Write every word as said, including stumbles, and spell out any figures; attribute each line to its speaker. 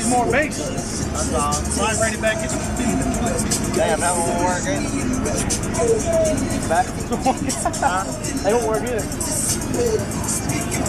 Speaker 1: needs more bass.
Speaker 2: That's all.
Speaker 1: Might bring it back in.
Speaker 2: Damn, that won't work either.
Speaker 1: Back. They won't work either.